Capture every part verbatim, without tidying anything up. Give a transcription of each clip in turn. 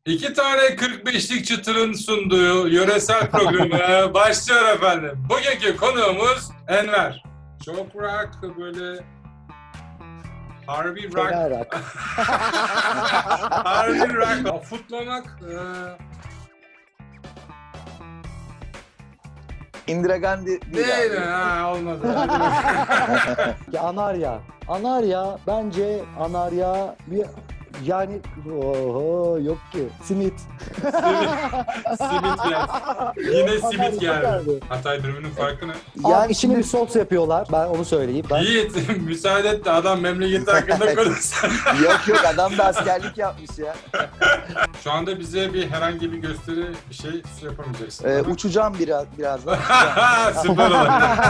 İki tane kırk beşlik çıtırın sunduğu yöresel programı başlıyor efendim. Bugünkü konuğumuz Enver. Çok rock, böyle Harbi rock. rock. Harbi rock. Futlamak. E... Indira Gandhi değil, Değil abi. ha, olmadı. Ya Anarya. Anarya bence Anarya bir yani oho yok ki simit. Simit, simit geldi. Yine simit Anarya geldi. geldi. Hatay dürümünün farkı ne? Yani Yani içine şimdi bir sos yapıyorlar. Ben onu söyleyeyim. Ben... Yiğit, müsaade et de adam memleketi hakkında konuşsun. yok yok adam da askerlik yapmış ya. Şu anda bize bir herhangi bir gösteri bir şey yapamayacaksın. Ee, uçacağım biraz birazdan. Süper olur.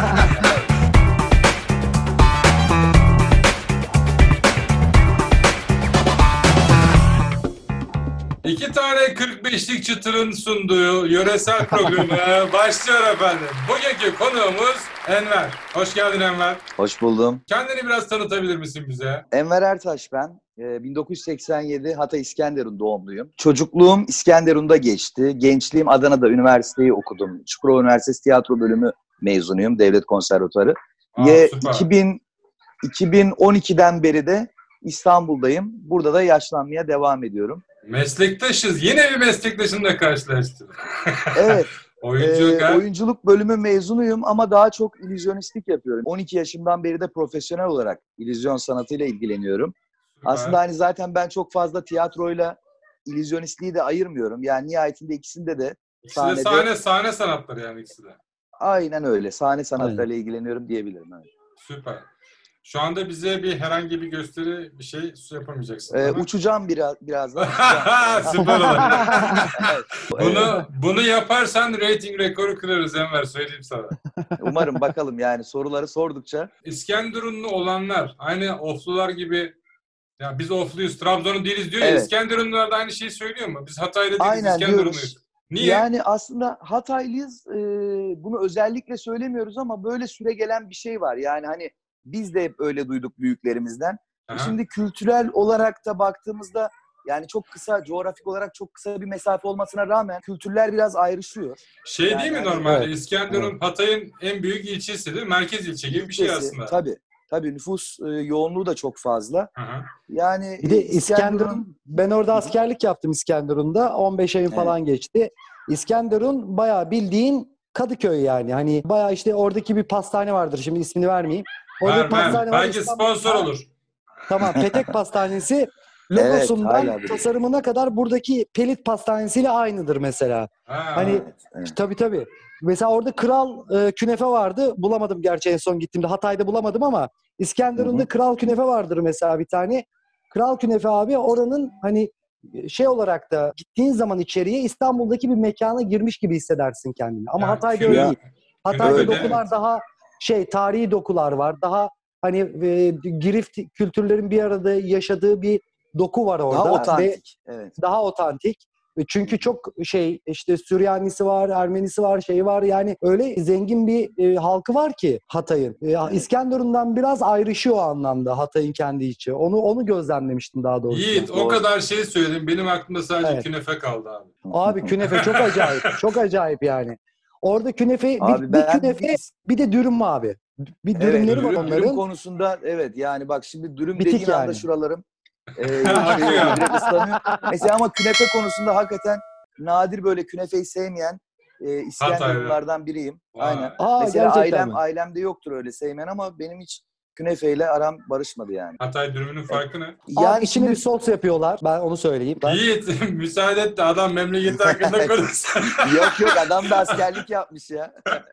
İki tane kırk beşlik çıtırın sunduğu yöresel programı başlıyor efendim. Bugünkü konuğumuz Enver. Hoş geldin Enver. Hoş buldum. Kendini biraz tanıtabilir misin bize? Enver Ertaş ben. Ee, bin dokuz yüz seksen yedi Hatay İskenderun doğumluyum. Çocukluğum İskenderun'da geçti. Gençliğim Adana'da üniversiteyi okudum. Çukurova Üniversitesi Tiyatro Bölümü mezunuyum. Devlet Konservatuarı. Aa, Ve süper. iki bin, iki bin on ikiden beri de İstanbul'dayım. Burada da yaşlanmaya devam ediyorum. Meslektaşız. Yine bir meslektaşınla karşılaştık. Evet. Oyunculuk Ee, ha? oyunculuk bölümü mezunuyum ama daha çok illüzyonistlik yapıyorum. on iki yaşımdan beri de profesyonel olarak illüzyon sanatıyla ilgileniyorum. Süper. Aslında hani zaten ben çok fazla tiyatroyla illüzyonistliği de ayırmıyorum. Yani nihayetinde ikisinde de İkisi de sahnede... sahne, sahne sanatları yani ikisi de. Aynen öyle. Sahne sanatlarıyla ilgileniyorum diyebilirim. Evet. Süper. Şu anda bize bir herhangi bir gösteri bir şey yapamayacaksın. Ee, Ama- uçacağım biraz birazdan. uçacağım. Süper olur. Evet. Bunu bunu yaparsan rating rekoru kırarız Enver, söyleyeyim sana. Umarım bakalım yani soruları sordukça. İskenderunlu olanlar aynı Oflular gibi, ya biz Ofluyuz, Trabzon'un değiliz diyor ya, Evet. İskenderunlular da aynı şeyi söylüyor mu? Biz Hataylı değiliz, Aynen İskenderunluyuz. diyoruz. Niye? Yani aslında Hataylıyız, e, bunu özellikle söylemiyoruz ama böyle süre gelen bir şey var. Yani hani biz de hep öyle duyduk büyüklerimizden. Aha. Şimdi kültürel olarak da baktığımızda yani çok kısa, coğrafik olarak çok kısa bir mesafe olmasına rağmen kültürler biraz ayrışıyor. Şey Yani değil mi hani- normalde? Evet. İskenderun Hatay'ın en büyük ilçesi değil mi? Merkez ilçe gibi bir şey İlçesi, aslında. Tabii. Tabii nüfus e, yoğunluğu da çok fazla. Aha. Yani Bir de e, İskenderun, ben orada askerlik yaptım İskenderun'da. on beş ayım Evet. falan geçti. İskenderun bayağı bildiğin Kadıköy yani. Hani bayağı işte oradaki bir pastane vardır. Şimdi ismini vermeyeyim. Orada Ver, bir pastane ver. var. Belki İstanbul- sponsor Ha, olur. Tamam. Petek Pastanesi Evet, logosundan hala biliyorum. tasarımına kadar buradaki Pelit Pastanesi'yle aynıdır mesela. Ha. Hani Evet, evet. tabii tabii. Mesela orada kral e, künefe vardı. Bulamadım gerçi en son gittiğimde. Hatay'da bulamadım ama İskenderun'da Hı hı. kral künefe vardır mesela bir tane. Kral künefe abi oranın hani şey olarak da gittiğin zaman içeriye İstanbul'daki bir mekana girmiş gibi hissedersin kendini. Ama Yani Hatay'da küne- öyle değil. Hatay'da öyle. dokular daha şey tarihi dokular var. Daha hani e, girift kültürlerin bir arada yaşadığı bir doku var orada. Daha Ve otantik. Evet. daha otantik. Çünkü çok şey işte Süryanisi var, Ermenisi var, şey var yani öyle zengin bir e, halkı var ki Hatay'ın. E, Evet. İskenderun'dan biraz ayrışıyor o anlamda Hatay'ın kendi içi. Onu onu gözlemlemiştim daha doğrusu. Yiğit, o Doğru. kadar şey söyledim. Benim aklımda sadece Evet. künefe kaldı abi. Abi künefe çok acayip. Çok acayip yani. Orada künefe bir, Abi bir ben künefe biz- bir de dürüm abi. Bir Evet, dürümleri var dürüm- onların. Dürüm konusunda evet yani bak şimdi dürüm Bitik dediğin anda yani. şuralarım e, Akıyor. şey, direkt ıslanıyor. Mesela ama künefe konusunda hakikaten nadir böyle künefeyi sevmeyen e, İskenderunlardan biriyim. Vay. Aynen. Aa, Mesela gerçekten ailem mi? ailemde yoktur öyle sevmeyen ama benim hiç künefeyle aram barışmadı yani. Hatay dürümünün farkı ne? Abi Yani içine şimdi bir sos yapıyorlar. Ben onu söyleyeyim. Ben... Yiğit, müsaade et de adam memleketi hakkında konuşsun. yok yok adam da askerlik yapmış ya.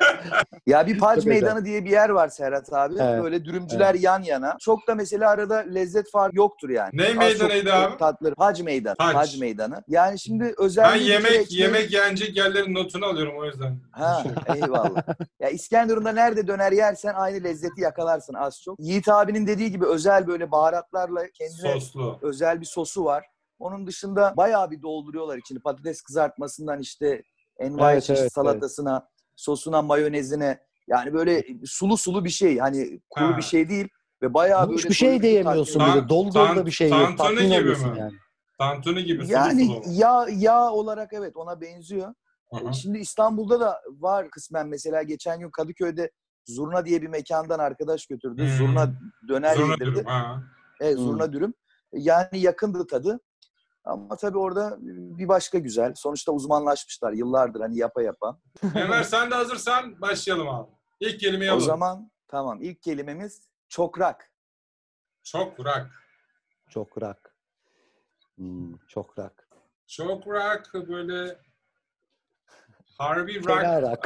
Ya bir Pac Çok Meydanı diye bir yer var Serhat abi. Evet. Böyle dürümcüler yan yana. Çok da mesela arada lezzet farkı yoktur yani. Ne Az meydanıydı çok abi? Tatları. Pac Meydanı. Pac. Pac Meydanı. Yani şimdi Ben özellikle yemek yemek yenecek yerlerin notunu alıyorum o yüzden. Ha eyvallah. Ya İskenderun'da nerede döner yersen aynı lezzeti yakalarsın az çok. Yiğit abinin dediği gibi özel böyle baharatlarla kendine Soslu. özel bir sosu var. Onun dışında bayağı bir dolduruyorlar içini. Patates kızartmasından işte envai Evet, çeşit evet, salatasına, sosuna, mayonezine. Yani böyle sulu sulu bir şey. Hani kuru Ha. bir şey değil. Ve bayağı Boş böyle bir şey doyurucu, diyemiyorsun tatmin- bir de. Dolu dolu da Tan- bir şey yok. tantuni Tatmin gibi oluyorsun mi? yani. Tantuni gibi sulu Yani sulu. yağ, yağ olarak evet ona benziyor. Aha. Şimdi İstanbul'da da var kısmen. Mesela geçen gün Kadıköy'de Zurna diye bir mekandan arkadaş götürdü. Hmm. Zurna döner Zurna yedirdi. dürüm, ha. Evet, Hmm. zurna dürüm. Yani yakındı tadı. Ama tabii orada bir başka güzel. Sonuçta uzmanlaşmışlar yıllardır hani yapa yapa. Enver sen de hazırsan başlayalım abi. İlk kelimeyi O alalım. zaman tamam ilk kelimemiz çokrak. Çok rak. Çok rak. Hmm, çok rak. Çok rak böyle harbi Fena rock. rak.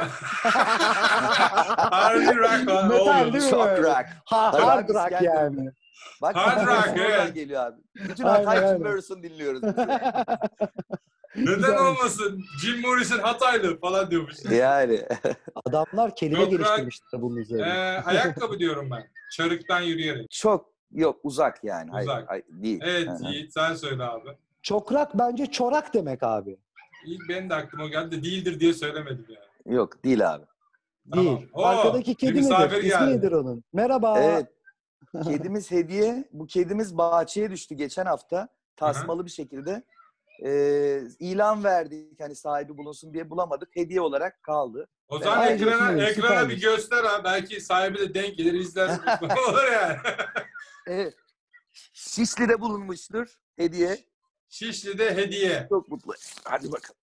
Harbi rock Metal oldu. değil mi? Çok rock. Ha, Tabii hard abi, rock İskender. yani. Bak Hard rock, oradan evet. geliyor abi. Bütün Aynen, Hatay aynen. Jim Morrison dinliyoruz biz. Neden Güzelmiş. olmasın? Jim Morrison Hataylı falan diyormuş. Yani. Adamlar kelime Çok rak. geliştirmişler bunun Ee, üzerine. ayakkabı diyorum ben. Çarıktan yürüyerek. Çok yok uzak yani. Hayır, Uzak. hayır, değil. Evet Hı hı. Yiğit sen söyle abi. Çok rak bence çorak demek abi. İlk benim de aklıma geldi de değildir diye söylemedim yani. Yok değil abi. Değil. Tamam. Oo, Arkadaki bir kedi misafir nedir? İsmi geldi. nedir onun? Merhaba. Evet. Kedimiz hediye. Bu kedimiz bahçeye düştü geçen hafta. Tasmalı bir şekilde. Ee, ilan verdik hani sahibi bulunsun diye bulamadık. Hediye olarak kaldı. O zaman Ay, ekrana, Josun'un ekrana süpermiş. bir göster ha. Belki sahibi de denk gelir izler. Olur yani. Evet. Şişli'de bulunmuştur hediye. Şişli'de hediye. Çok mutlu. Hadi bakalım.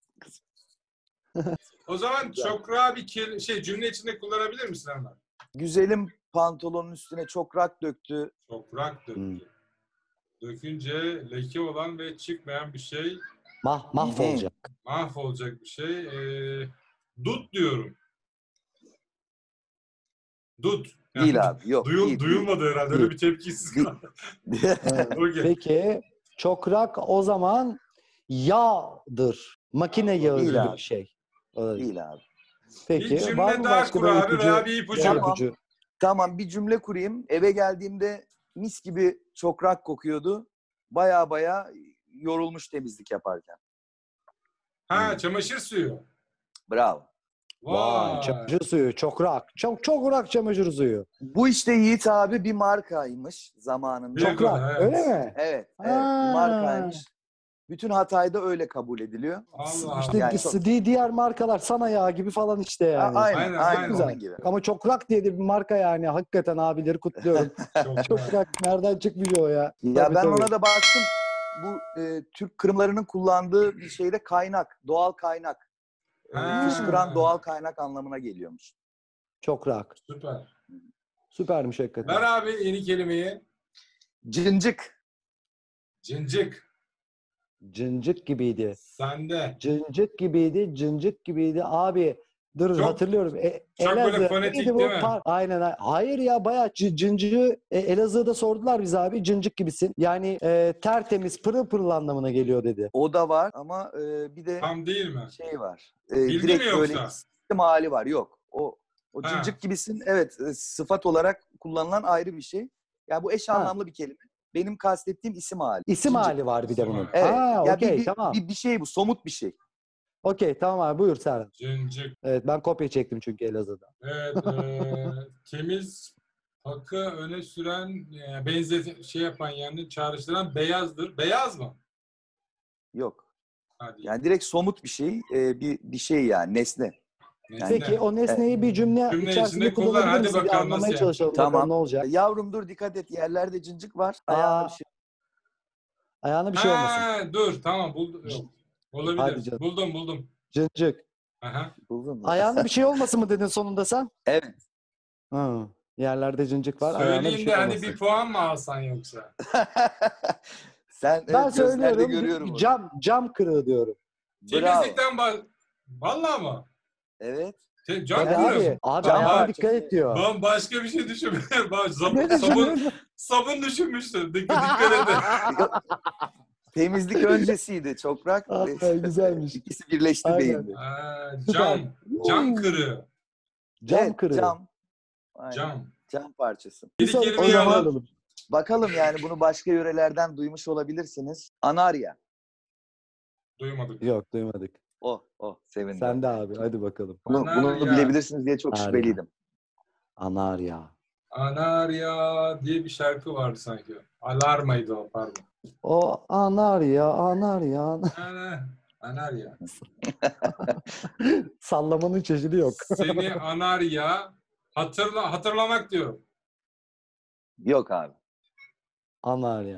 O zaman çok rahat bir kel- şey cümle içinde kullanabilir misin Enver? Güzelim pantolonun üstüne çok rak döktü. Toprak döktü. Hmm. Dökünce leke olan ve çıkmayan bir şey, Mah, mahvolacak. mahvolacak bir şey. Ee, dut diyorum. Dut. Yani Değil abi. Yok. duyul- değil, duyulmadı herhalde. Öyle Değil. bir tepkisiz Değil. kaldı. değil. Evet. Okey. Peki çok rak o zaman yağdır. Makine yağı Değil gibi abi. bir şey. Öyle. Değil abi. Peki Bir cümle var mı daha başka kur böyle abi ipucu? veya bir ipucu. Veya Tamam. ipucu? Tamam bir cümle kurayım. Eve geldiğimde mis gibi çok rak kokuyordu. Baya baya yorulmuş temizlik yaparken. Ha çamaşır suyu. Bravo. Vay, Vay. çamaşır suyu çok rak. Çok çok rak çamaşır suyu. Bu işte Yiğit abi bir markaymış zamanında. Çok Çok rak. evet. Öyle mi? Evet, evet Ha. bir markaymış. Bütün Hatay'da öyle kabul ediliyor. Allah İşte Yani çok- di- diğer markalar sana yağ gibi falan işte yani. A- aynen, Aynen, aynen, aynen. onun Güzel. gibi. Ama çok rak diye de bir marka yani. Hakikaten abileri kutluyorum. Çok, Çok rak. Nereden çıkmış o ya? Ya Tabii, ben tabii. ona da baktım. Bu e, Türk Kırımlarının kullandığı bir şeyde kaynak, doğal kaynak. E, Ha. fışkıran doğal kaynak anlamına geliyormuş. Çok rak. Süper. Süpermiş hakikaten. Ver abi yeni kelimeyi. Cıncık. Cincik. Cıncık gibiydi. Sende. Cıncık gibiydi. Cıncık gibiydi. Abi dur Çok- hatırlıyorum. E, çok böyle Elazığ. fonetik Neydi bu? değil mi? Par- Aynen. aynen. Hayır ya bayağı cı- cıncığı e, Elazığ'da sordular bize abi. Cıncık gibisin. Yani e, tertemiz pırıl pırıl anlamına geliyor dedi. O da var ama e, bir de Tam değil mi? şey var. E, Bildi direkt mi böyle yoksa? isim hali var. Yok. O o Ha. cıncık gibisin. Evet, e, sıfat olarak kullanılan ayrı bir şey. Ya bu eş Ha. anlamlı bir kelime. Benim kastettiğim isim hali. İsim Cıncık. hali var bir de İsim bunun. hali. Evet. Ha, ya okey bir, bir, tamam. bir, bir şey bu. Somut bir şey. Okey tamam abi buyur Serhan. Cincik. Evet ben kopya çektim çünkü Elazığ'da. Evet. eee, temiz pakı öne süren, e, benzet şey yapan yani çağrıştıran beyazdır. Beyaz mı? Yok. Hadi. Yani direkt somut bir şey. e, bir, bir şey yani. Nesne. Neyse. Peki o nesneyi bir cümle, Cümle içerisinde içinde kullan, kullanabilir hadi misin? Bir bakalım anlamaya nasıl çalışalım Tamam. bakalım ne olacak. Yavrum dur dikkat et. Yerlerde cincik var. Aa, Ayağına bir şey. Ayağına bir şey olmasın. Ha, dur tamam buldum. Yok. Hadi Olabilir. canım. Buldum buldum. Cıncık. Aha. Buldun mu? Ayağına bir şey olmasın mı dedin sonunda sen? Evet. Hı. Yerlerde cincik var. Ayağına bir Söyleyeyim de şey hani olmasın. bir puan mı alsan yoksa? Sen Ben evet, gözlerde söylüyorum görüyorum onu. cam cam kırığı diyorum. Bravo. Temizlikten bak. Vallahi mı? Evet. Te- Cam Hadi kırığı. abi, abi Cam ayağına var. dikkat et diyor. Ben başka bir şey düşünmüyorum. Ben Ne sabun, sabun, düşünüyorsun? sabun düşünmüştüm. Dikkat, dikkat edin. Temizlik öncesiydi. Çokrak. Ay, güzelmiş. İkisi birleşti Aynen. beyinde. Aa, Süper. cam. Cam kırığı. Cam Evet, kırığı. Cam. Aynen. Cam. Cam parçası. Bir Yedi sonraki kelimeyi zaman alalım. alalım. Bakalım yani bunu başka yörelerden duymuş olabilirsiniz. Anarya. Duymadık. Yok duymadık. O, o. Sevindim. Sen de abi hadi bakalım. Bunu, bunu Anarya. bilebilirsiniz diye çok Anarya. şüpheliydim. Anarya. Anarya diye bir şarkı vardı sanki. Alarmaydı o pardon. O Anarya, Anarya. Ana, Anarya. Sallamanın çeşidi yok. Seni Anarya hatırla hatırlamak diyorum. Yok abi. Anarya.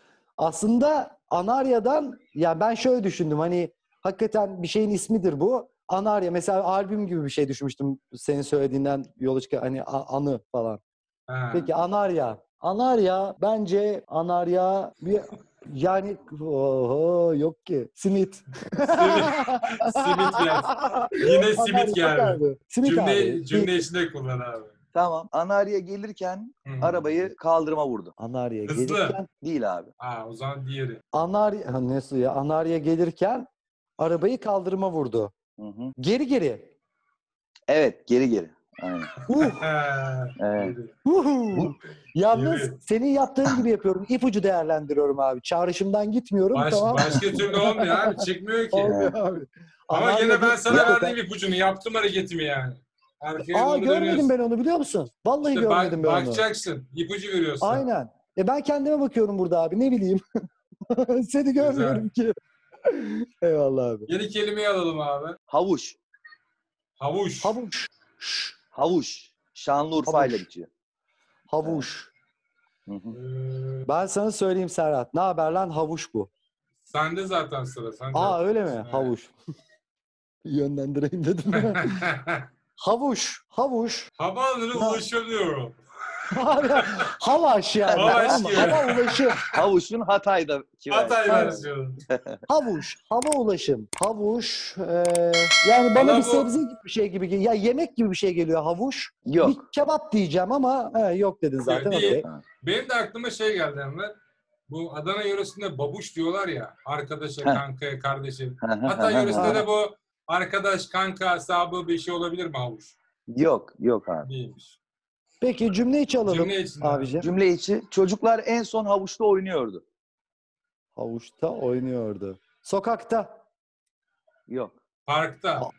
Aslında Anarya'dan ya ben şöyle düşündüm hani hakikaten bir şeyin ismidir bu. Anarya mesela albüm gibi bir şey düşünmüştüm senin söylediğinden yola çıkan hani a- anı falan. Ha. Peki Anarya. Anarya bence Anarya bir yani oho yok ki. Simit. Simit. Simit geldi. Yine simit Anarya geldi. abi. Simit Cümle, abi. cümle içinde kullan abi. Tamam. Anarya gelirken Hı. arabayı kaldırıma vurdu. Anarya Hızlı. gelirken Değil abi. Aa, o zaman diğeri. Anarya ha, nasıl ya? Anarya gelirken arabayı kaldırıma vurdu. Hı hı. Geri geri. Evet, geri geri. Aynen. Uh, Evet. Diğeri. uhu. Yalnız Geri. senin yaptığın gibi yapıyorum. İpucu değerlendiriyorum abi. Çağrışımdan gitmiyorum. Baş, tamam. başka türlü olmuyor abi. Çıkmıyor ki. Olmuyor abi. Ama Anarya gene ben değil- sana Hakikaten- verdiğim ipucunu yaptım hareketimi yani. Arkaya Aa doğru görmedim dönüyorsun. ben onu biliyor musun? Vallahi İşte bak- görmedim ben onu. bakacaksın. İpucu veriyorsun. Aynen. E ben kendime bakıyorum burada abi. Ne bileyim. Seni görmüyorum ki. Eyvallah abi. Yeni kelimeyi alalım abi. Havuç. Havuç. Havuç. Havuç. Şanlıurfa ile Havuç. bitiyor. Havuç. Hı hı. Ee, Ben sana söyleyeyim Serhat. Ne haber lan? Havuç bu. sende zaten sıra. Sen Aa cevap öyle mi? veriyorsun. Havuç. Yönlendireyim dedim. Evet. Havuç. Havuç. Havaalanına Ha. ulaşamıyorum. Abi, Havaş yani. Havaş tamam mı? gibi. Hava ulaşım. Havuç'un Hatay'daki Hatay versiyonu. versiyonu. Havuç. Hava ulaşım. Havuç. eee, yani bana Valla bir bu- sebze gibi bir şey gibi geliyor. Ya yemek gibi bir şey geliyor havuç. Bir Yok. kebap diyeceğim ama he, yok dedin zaten. Değil. Okey. Benim de aklıma şey geldi Enver. Bu Adana yöresinde babuş diyorlar ya. Arkadaşa, Heh. kankaya, kardeşe. Hatay yöresinde de bu arkadaş, kanka hesabı bir şey olabilir mi havuç? Yok. Yok abi. Değilmiş. Peki cümle içi alalım Cümle içinde. abicim. Cümle içi. Çocuklar en son havuçta oynuyordu. Havuçta oynuyordu. Sokakta. Yok. Parkta. Aa,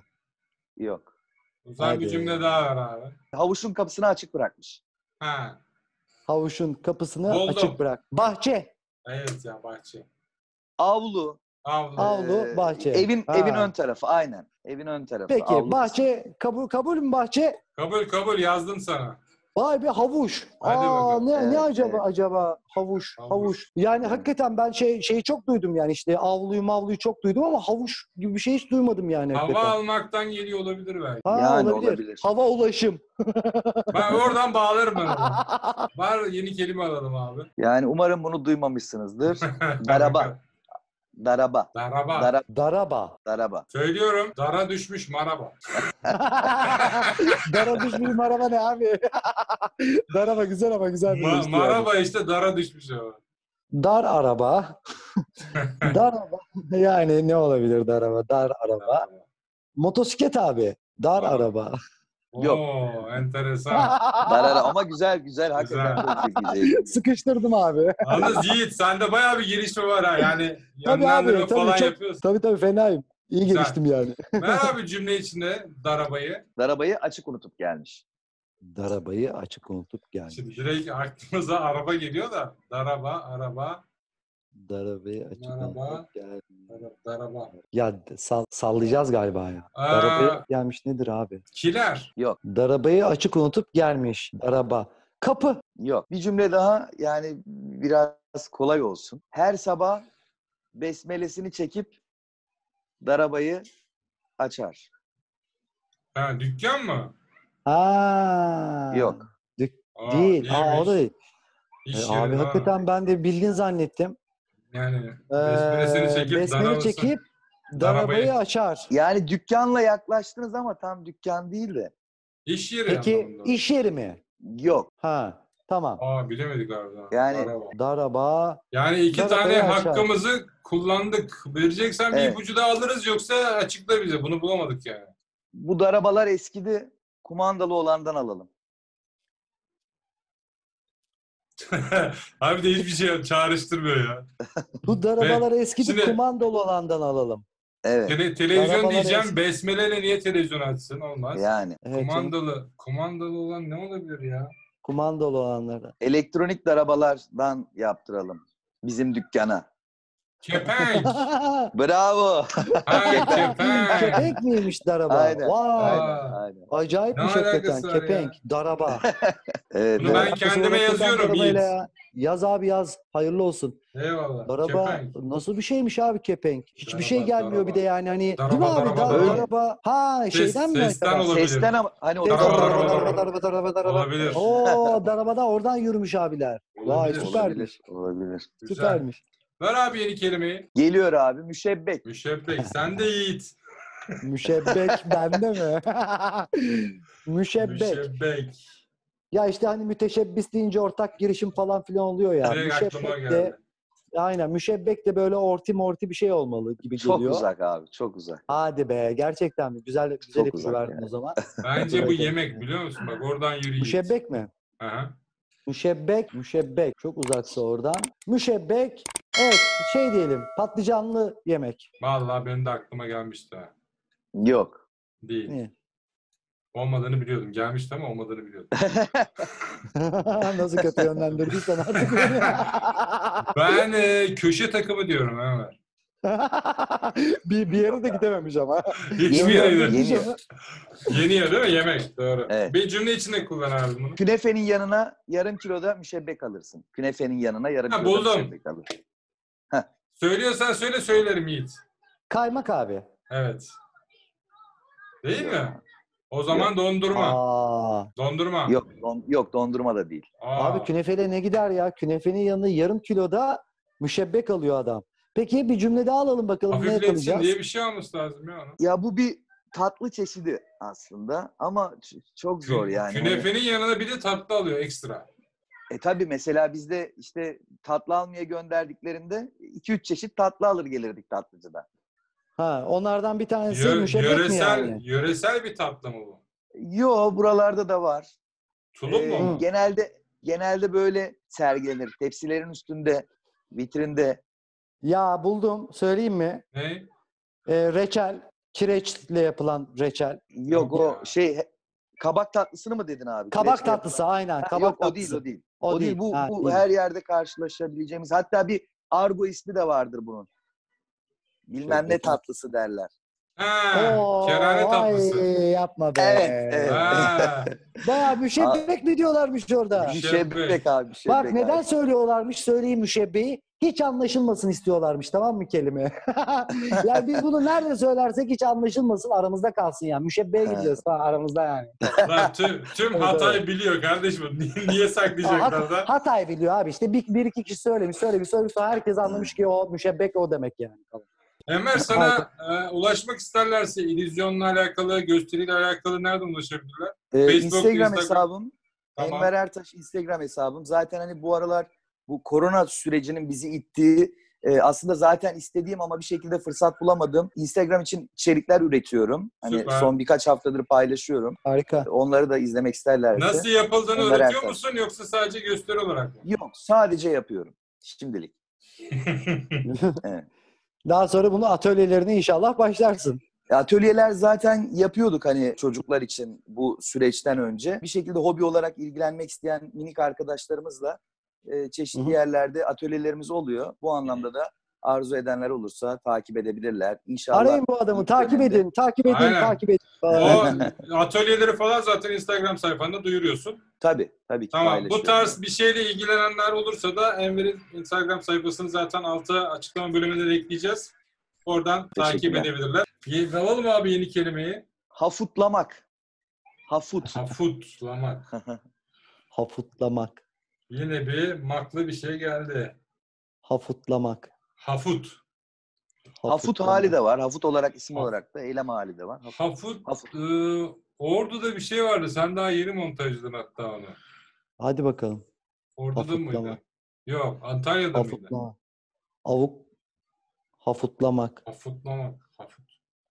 Yok. O zaman bir Hadi. cümle daha var abi. Havuçun kapısını açık bırakmış. Ha. havuçun kapısını Buldum. açık bırak. Bahçe. Evet ya bahçe. Avlu. Avlu. Avlu, Ee, bahçe. Evin Ha. evin ön tarafı. Aynen. Evin ön tarafı. Peki avlu bahçe kabul kabul mü bahçe? Kabul kabul yazdım sana. Vay be havuç. Hadi Aa bakalım. ne ne Evet, acaba evet. acaba havuç Havuç. havuç. Yani Evet. hakikaten ben şey şeyi çok duydum yani işte avluyu mavluyu çok duydum ama havuç gibi bir şey hiç duymadım yani Hava hakikaten. almaktan geliyor olabilir belki. Ha, Yani olabilir. olabilir. Hava ulaşım. Ben oradan bağlarım ben onu. Var yeni kelime alalım abi. Yani umarım bunu duymamışsınızdır. Daraba. Daraba. Daraba. Dara, Daraba. daraba. Söylüyorum. Dara düşmüş maraba. Dara düşmüş maraba ne abi? Daraba güzel ama güzel bir Ma- işte yani. maraba işte dara düşmüş o. Dar araba. Dar araba. Yani ne olabilir dar araba? Dar araba. Motosiklet abi. Dar Aa. araba. Yok. Oo, enteresan. Darara ama güzel güzel. Hakikaten çok zekice. Sıkıştırdım abi. Yalnız Yiğit sende bayağı bir gelişme var ha. Yani Tabii abi, yönlendirme tabii falan çok- yapıyorsun. Tabii tabii fenayım. İyi Güzel. geliştim yani. Ver abi cümle içinde darabayı. Darabayı açık unutup gelmiş. Darabayı açık unutup gelmiş. Şimdi direkt aklımıza araba geliyor da. Daraba, araba, Darabayı açık Merhaba. unutup gelmiş. dara- daraba. Ya sal- sallayacağız galiba ya. Aa. Darabayı gelmiş nedir abi? Kiler. Yok. Darabayı açık unutup gelmiş. Daraba. Kapı. Yok. Bir cümle daha yani biraz kolay olsun. Her sabah besmelesini çekip darabayı açar. Ha, dükkan mı? Ha. Yok. Aa, Değil. Aa, o da değilmiş. değil. İş E, yeri, abi ha. hakikaten ben de bildin zannettim. Yani Ee, besmelesini çekip besmele darabasını- çekip darabayı- darabayı açar. Yani dükkanla yaklaştınız ama tam dükkan değil de. İş yeri Peki anlamında. iş yeri mi? Yok. Ha. Tamam. Aa bilemedik abi. daha. Yani- Daraba. Daraba. Yani iki Darabayı tane açar. hakkımızı kullandık. Vereceksen bir Evet. ipucu da alırız yoksa açıkla bize. Bunu bulamadık yani. Bu darabalar eskidi. Kumandalı olandan alalım. Abi de hiçbir şey çağrıştırmıyor ya. Bu darabaları eskidi şimdi- kumandalı olandan alalım. Evet. Tele- televizyon Arabalar diyeceğim. eski. Besmeleyle niye televizyon açsın? Olmaz. Yani. Evet, canım. kumandalı. Kumandalı olan ne olabilir ya? Kumandalı olanları. Elektronik darabalardan yaptıralım. bizim dükkana. Kepenk. Bravo. Ha, kepenk. Kepenk miymiş daraba? Aynen. Vay. Aynen. Aynen. Acayipmiş Ne hakikaten. alakası var ya? Kepenk, daraba. Evet, Bunu ben evet. Alakası kendime var hakikaten yazıyorum darabayla Yiğit. ya. Yaz abi yaz. Hayırlı olsun. Eyvallah. Daraba Kepenk. nasıl bir şeymiş abi kepenk? Hiçbir Daraba, şey gelmiyor daraba. bir de yani hani. Daraba, değil mi abi? daraba, Da- daraba. daraba. Ha Ses- şeyden mi sesten acaba? olabilir. Sesten ama hani o Ses- Daraba, daraba, daraba, daraba, daraba. daraba, daraba, daraba. Olabilir. Oo, darabada oradan yürümüş abiler. Vay Olabilir. süpermiş. olabilir. Olabilir. Güzel. Süpermiş. Ver abi yeni kelimeyi. Geliyor abi müşebbek. Müşebbek. Sen de Yiğit. Müşebbek bende mi? Müşebbek. Müşebbek. Ya işte hani müteşebbis deyince ortak girişim falan filan oluyor ya. Direkt aklıma Müşebbek de geldi. aynen müşebbek de böyle orti morti bir şey olmalı gibi Çok geliyor. uzak abi. Çok uzak. Hadi be gerçekten mi? Güzel güzel Çok ipucu uzak verdin yani. o zaman. Bence bu yemek biliyor musun? Bak oradan yürü Yiğit. Müşebbek mi? Aha. Müşebbek, müşebbek. Çok uzaksa oradan. Müşebbek, evet şey diyelim patlıcanlı yemek. Vallahi benim de aklıma gelmişti ha. Yok. Değil. Ne? Olmadığını biliyordum. Gelmişti ama olmadığını biliyordum. Nasıl kötü yönlendirdiysen artık beni. Ben e, köşe takımı diyorum Ömer. bir, bir yere de gidememiş ama. Hiçbir Yeniyor, yere de. yeniyor. Yeniyor değil mi? Yemek. Doğru. Evet. Bir cümle içinde kullan abi bunu. Künefenin yanına yarım kiloda müşebbek alırsın. Künefenin yanına yarım Ha, kiloda buldum. müşebbek alırsın. Söylüyorsan söyle söylerim Yiğit. Kaymak abi. Evet. Değil Yok. mi? O zaman dondurma. Aa, Dondurma. Yok, don, yok dondurma da değil. Aa. abi künefeyle ne gider ya? Künefenin yanına yarım kiloda müşebbek alıyor adam. Peki bir cümle daha alalım bakalım ne Hafifletsin yakalayacağız? diye bir şey olması lazım ya onun. Ya bu bir tatlı çeşidi aslında ama ç- çok zor Kü- yani. Künefenin yanına bir de tatlı alıyor ekstra. E tabii mesela bizde işte tatlı almaya gönderdiklerinde iki üç çeşit tatlı alır gelirdik tatlıcıdan. Ha, onlardan bir tanesi Yö- müşebbek mi yöresel, yani? yöresel bir tatlı mı bu? Yo buralarda da var. Tulum Ee, mu? Hı. genelde genelde böyle sergilenir. Tepsilerin üstünde, vitrinde. Ya buldum. Söyleyeyim mi? Ne? Ee, reçel. Kireçle yapılan reçel. Yok Yok o ya. şey he- kabak tatlısını mı dedin abi? Kabak Kireçle tatlısı yapılan. aynen. Ha, Kabak yok o tatlısı. değil o değil. O O, değil. değil, Bu, ha, bu değil. her yerde karşılaşabileceğimiz. Hatta bir argo ismi de vardır bunun. Bilmem ne Şöyle- tatlısı derler. Ha, Oo, kerane tatlısı. ay, yapma be. Evet, evet. Ha, Bayağı müşebbek mi diyorlarmış orada? Müşebbek. Müşebbek abi. Müşebbek Bak neden abi. söylüyorlarmış söyleyeyim müşebbeyi. Hiç anlaşılmasın istiyorlarmış tamam mı kelime? Yani biz bunu nerede söylersek hiç anlaşılmasın aramızda kalsın yani. Müşebbeye Ha. gidiyoruz falan aramızda yani. lan tüm, tüm Evet, Hatay biliyor kardeşim. Niye, niye saklayacaklar Hat- da? Hatay biliyor abi işte bir, bir iki kişi söylemiş söylemiş söylemiş sonra herkes anlamış ki o müşebbek o demek yani. Enver sana e, ulaşmak isterlerse illüzyonla alakalı, gösteriyle alakalı nereden ulaşabilirler? Ee, Facebook, Instagram Instagram. hesabım. Tamam. Enver Ertaş Instagram hesabım. Zaten hani bu aralar bu korona sürecinin bizi ittiği e, aslında zaten istediğim ama bir şekilde fırsat bulamadım. Instagram için içerikler üretiyorum. Hani Süper. son birkaç haftadır paylaşıyorum. Harika. Onları da izlemek isterlerse. Nasıl yapıldığını Enver öğretiyor Ertaş. musun yoksa sadece gösteri olarak mı? Yok, sadece yapıyorum şimdilik. Evet. Daha sonra bunu atölyelerine inşallah başlarsın. Atölyeler zaten yapıyorduk hani çocuklar için bu süreçten önce. Bir şekilde hobi olarak ilgilenmek isteyen minik arkadaşlarımızla e, çeşitli Hı hı. yerlerde atölyelerimiz oluyor. Bu anlamda da arzu edenler olursa takip edebilirler. İnşallah. Arayın bu adamı ilk takip dönemde- edin takip edin Aynen. takip edin. O atölyeleri falan zaten Instagram sayfanda duyuruyorsun. Tabii, tabii ki Tamam. Bu paylaşıyorum. tarz bir şeyle ilgilenenler olursa da Enver'in Instagram sayfasını zaten alta açıklama bölümünde de ekleyeceğiz. Oradan takip Teşekkürler. edebilirler. Ye- Alalım abi yeni kelimeyi. Hafutlamak. Hafut. Hafutlamak. Hafutlamak. Yine bir maklı bir şey geldi. Hafutlamak. Hafut. Hafut hali de var. Hafut olarak isim olarak da eylem hali de var. Hafut. Hafut. Hafut. e, Ordu'da bir şey vardı. Sen daha yeni montajladın hatta onu. Hadi bakalım. Ordu'da Hafutlama. mıydı? Yok. Antalya'da mıydı? Hafutlamak. Avuk. Hafutlamak. Hafutlamak. Hafut.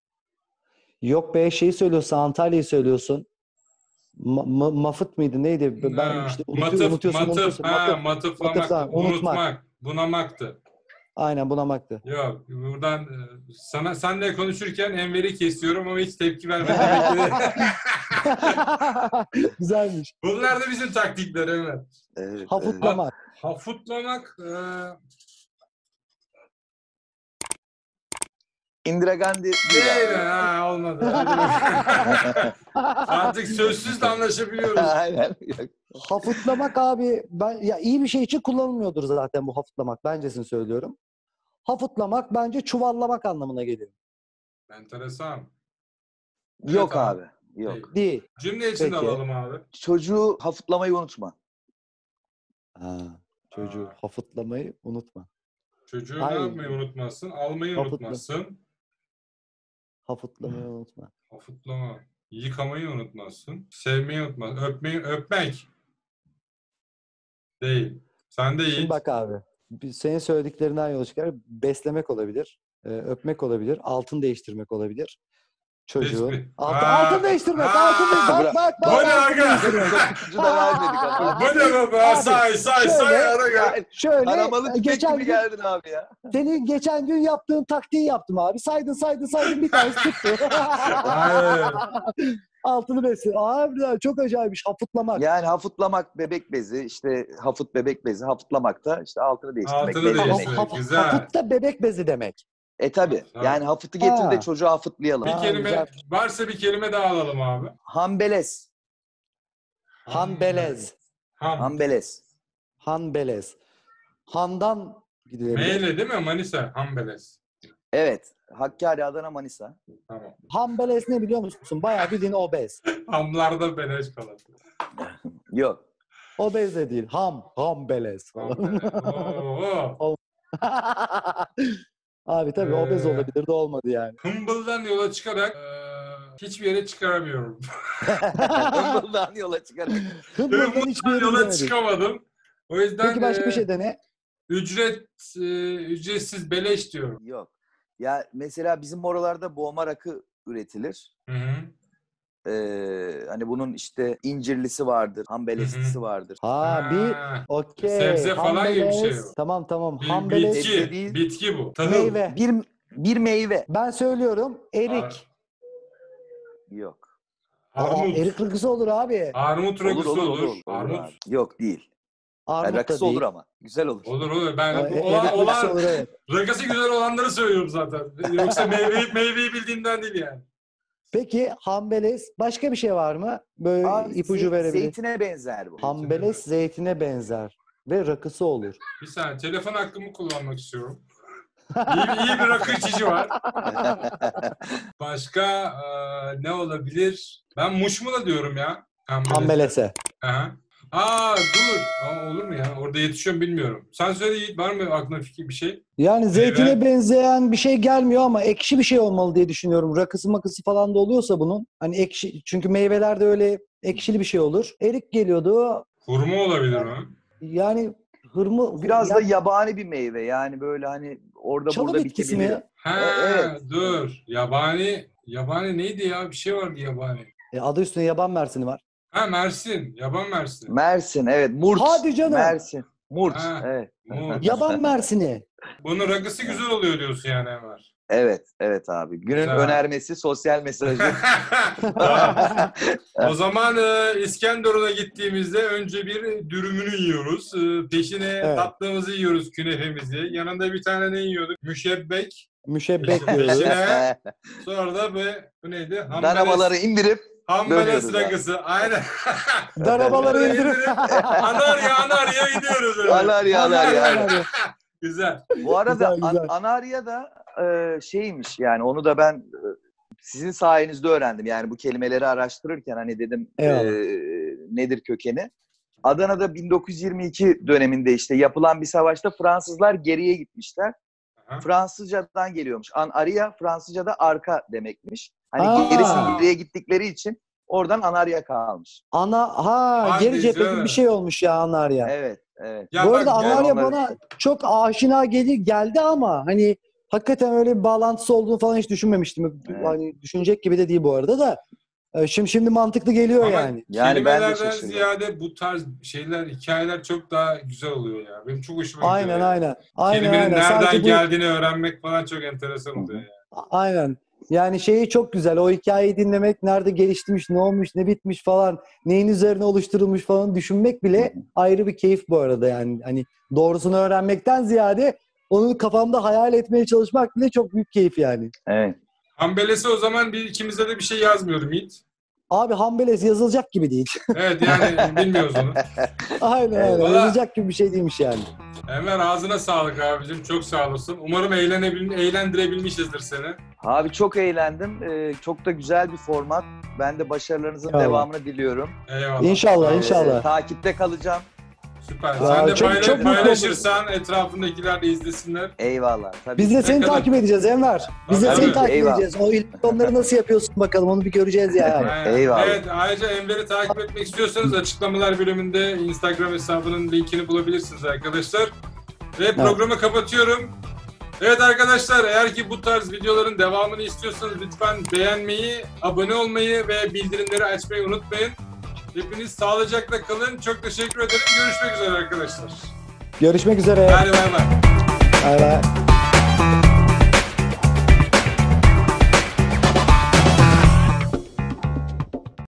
Yok be şeyi söylüyorsun Antalya'yı söylüyorsun. Ma- ma- mafıt mıydı neydi? Ben Ha, işte unutu- matıf, unutuyorsun matıf, unutuyorsun. ha, Matıf. matıflamak, Matıf, tamam, unutmak. unutmak, bunamaktı. Aynen bunamaktı. Yok, buradan e, sana senle konuşurken Enver'i kesiyorum ama hiç tepki vermedi. Belki de- Güzelmiş. Bunlar da bizim taktikler Enver. Evet, evet. Hafutlamak. Hafutlamak, e, Indira Gandhi değil Değil abi. ha, olmadı. Hadi bakalım. Artık sözsüz de anlaşabiliyoruz. Aynen. Yok. Hafıtlamak abi ben ya iyi bir şey için kullanılmıyordur zaten bu hafıtlamak. Bencesini söylüyorum. Hafıtlamak bence çuvallamak anlamına geliyor. Enteresan. Yok abi. abi. Yok. Değil. Cümle içinde Peki. alalım abi. Çocuğu hafıtlamayı unutma. Ha, çocuğu Aa. hafıtlamayı unutma. Çocuğu Hayır. ne yapmayı unutmazsın? Almayı Hafıtla. unutmazsın. Hafıtlamayı unutma. Hafıtlama. Yıkamayı unutmazsın. Sevmeyi unutmazsın. Öpmeyi, öpmek. Değil. Sen de Şimdi Yiğit. bak abi. bir- Senin söylediklerinden yola çıkarak beslemek olabilir. e, öpmek olabilir. Altın değiştirmek olabilir. Çocuğun. Tespih. Altın, Aa, altın değiştirmek. aa, altın değiştirmek. bırak. Bak bak. Bu ne altın aga? değiştirmek. Dokuzu da vermedik ama. Bu ne baba? Abi, Say say say. şöyle- Ara gel. Şöyle Aramalı tüfek geçen gibi gün geldin abi ya. senin geçen gün yaptığın taktiği yaptım abi. Saydın saydın saydın bir tanesi tuttu. Hayır. Altını besle. Abi ya, çok acayip iş. Hafıtlamak. Yani hafıtlamak bebek bezi, işte hafıt bebek bezi, hafıtlamak da işte altını değiştirmek. Altını bezlemek. değiştirmek. Haf- güzel. Hafıt da bebek bezi demek. E tabi. Tabii. Yani hafıtı getir Ha. de çocuğu hafıtlayalım. Bir Ha, kelime güzel. varsa bir kelime daha alalım abi. Hambelez. Hanbelez. Ham. Hambelez. Hanbelez. Handan gidilebilir. Meyle değil mi? Manisa. Hambelez. Evet. Hakkari, Adana, Manisa. Tamam. Hanbelez ne biliyor musun? Bayağı bildiğin obez. Hamlarda beleş kalır. Yok. Obez de değil. Ham. Hambelez falan. Oo, oo. Abi tabii Ee, obez olabilir de olmadı yani. Hımbıl'dan yola çıkarak eee, hiçbir yere çıkaramıyorum. Hımbıldan yola çıkarak. Hımbıldan hiçbir Hımbıl'dan yere yola gidemedik. çıkamadım. O yüzden Peki başka bir eee, şey dene. ücret eee, ücretsiz beleş diyorum. Yok. Ya mesela bizim oralarda boğma rakı üretilir. Hı hı. Ee, hani bunun işte incirlisi vardır, hambelezlisi vardır. Ha bir Ha, okey. sebze falan gibi bir şey Hambelez. bu. Tamam tamam. bir Hambelez Sebze bitki. değil. Bitki bu. Tahıl. meyve. Bir bir meyve. Ben söylüyorum. Erik. Ar- Yok. Aa, Armut. erik rakısı olur abi. Armut Olur rakısı olur olur. olur. olur Armut. abi. Yok değil. Armut Yani da rakısı değil. olur ama. Güzel olur. Olur olur. Ben Aa, bu e- olan, erik rakısı olan olur evet. rakısı güzel olanları söylüyorum zaten. Yoksa meyveyi, meyveyi bildiğimden değil yani. Peki hambelez. Başka bir şey var mı? Böyle Abi, ipucu zey- verebilir. Zeytine benzer bu. Hambelez zeytine benzer. Ve rakısı olur. Bir saniye. Telefon hakkımı kullanmak istiyorum. İyi, bir- iyi bir rakı içici var. Başka eee, ne olabilir? Ben muşmula diyorum ya. Hambelez'e. Hambelese. Aha. Aa dur. Aa, olur mu ya? Orada yetişiyorum bilmiyorum. Sen söyle Yiğit. Var mı aklına fikir bir şey? Yani zeytine benzeyen bir şey gelmiyor ama ekşi bir şey olmalı diye düşünüyorum. Rakısı makısı falan da oluyorsa bunun. Hani ekşi, çünkü meyvelerde öyle ekşili bir şey olur. Erik geliyordu. Hurma olabilir mi? Yani hırmı... Biraz ya, da yabani bir meyve. Yani böyle hani orada çalı burada bitkisi bitebilir. mi? Ha, Evet. dur. Yabani. Yabani neydi ya? Bir şey vardı yabani. E, adı üstünde yaban mersini var. Ha Mersin. Yaban Mersin. Mersin evet. Murt. Hadi canım. Mersin. Murt. Ha. Evet. Muz. Yaban mersini. Bunun rakısı güzel oluyor diyorsun yani Enver. Evet. Evet abi. Günün Güzel. önermesi sosyal mesajı. Tamam. O zaman e, İskenderun'a gittiğimizde önce bir dürümünü yiyoruz. E, peşine Evet. tatlımızı yiyoruz, künefemizi. Yanında bir tane ne yiyorduk? Müşebbek. Müşebbek diyoruz. Peşine sonra da be, bu neydi? Hambeles, Danabaları indirip hambeles dönüyoruz abi. rakısı. Aynen. Darabaları indirip. Anarya Anarya gidiyoruz. öyle. Anarya, Anarya. Güzel. bu arada Güzel, güzel. An- Anarya da e, şeymiş yani onu da ben e, sizin sayenizde öğrendim. Yani bu kelimeleri araştırırken hani dedim e, Eyvallah. nedir kökeni? Adana'da bin dokuz yüz yirmi iki döneminde işte yapılan bir savaşta Fransızlar geriye gitmişler. Aha. Fransızcadan geliyormuş. Anarya Fransızca'da arka demekmiş. Hani Aa. gerisi geriye gittikleri için oradan Anarya kalmış. Ana ha Hadi geri cephe gibi canım. bir şey olmuş ya Anarya. Evet, evet. Ya Bu bak, arada gel Anarya onları- bana çok aşina geli geldi ama hani hakikaten öyle bir bağlantısı olduğunu falan hiç düşünmemiştim. Evet. Hani düşünecek gibi de değil bu arada da. E, Şimdi şimdi mantıklı geliyor Ama yani. Yani ben de kelimelerden şaşırdım. ziyade bu tarz şeyler, hikayeler çok daha güzel oluyor ya. Benim çok hoşuma gidiyor. Aynen ya. aynen. Aynen Kelimenin aynen. nereden Sanki bu- geldiğini öğrenmek falan çok enteresan oluyor ya. Aynen. Yani şeyi çok güzel. O hikayeyi dinlemek, nerede geliştirmiş, ne olmuş, ne bitmiş falan, neyin üzerine oluşturulmuş falan düşünmek bile ayrı bir keyif bu arada yani. Hani doğrusunu öğrenmekten ziyade onu kafamda hayal etmeye çalışmak bile çok büyük keyif yani. Evet. Hambelesi o zaman bir ikimize de bir şey yazmıyorum Yiğit. Abi Hambelez yazılacak gibi değil. Evet yani bilmiyoruz onu. Aynen aynen. Valla- Yazılacak gibi bir şey değilmiş yani. Enver ağzına sağlık abicim. Çok sağ olasın. Umarım eğlenebil eğlendirebilmişizdir seni. Abi çok eğlendim. Ee, çok da güzel bir format. Ben de başarılarınızın Eyvallah. devamını diliyorum. Eyvallah. İnşallah, Sağ ol. inşallah. Ee, takipte kalacağım. Süper. Ya, Sen de çok- payla- çok mutlu paylaşırsan etrafındakiler de izlesinler. Eyvallah. Tabii Biz de ki. seni kadar- takip edeceğiz Enver. Biz de Tabii, seni tabii. takip Eyvallah. edeceğiz. O illüzyonları nasıl yapıyorsun bakalım onu bir göreceğiz yani. Evet, Eyvallah. Evet, ayrıca Enver'i takip etmek istiyorsanız açıklamalar bölümünde Instagram hesabının linkini bulabilirsiniz arkadaşlar. Ve programı kapatıyorum. Evet arkadaşlar, eğer ki bu tarz videoların devamını istiyorsanız lütfen beğenmeyi, abone olmayı ve bildirimleri açmayı unutmayın. Hepiniz sağlıcakla kalın. Çok teşekkür ederim. Görüşmek üzere arkadaşlar. Görüşmek üzere. Hadi bay bay. Bay bay.